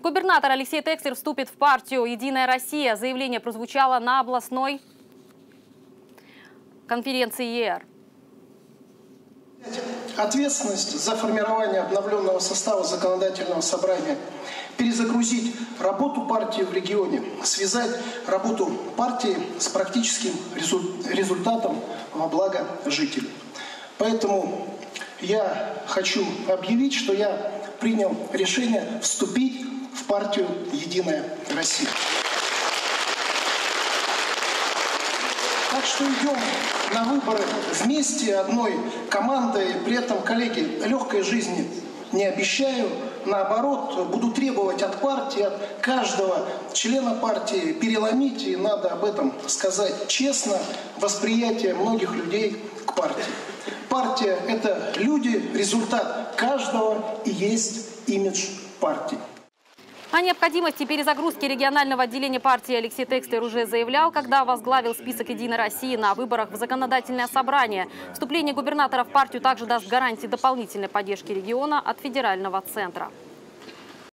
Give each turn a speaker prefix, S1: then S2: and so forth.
S1: Губернатор Алексей Текслер вступит в партию «Единая Россия». Заявление прозвучало на областной конференции ЕР.
S2: Ответственность за формирование обновленного состава законодательного собрания, перезагрузить работу партии в регионе, связать работу партии с практическим результатом во благо жителей. Поэтому я хочу объявить, что я принял решение вступить в партию «Единая Россия». Так что идем на выборы вместе, одной командой. При этом, коллеги, легкой жизни не обещаю. Наоборот, буду требовать от партии, от каждого члена партии переломить, и надо об этом сказать честно, восприятие многих людей к партии. Партия – это люди, результат каждого и есть имидж партии.
S1: О необходимости перезагрузки регионального отделения партии Алексей Текслер уже заявлял, когда возглавил список «Единой России» на выборах в законодательное собрание. Вступление губернатора в партию также даст гарантии дополнительной поддержки региона от федерального центра.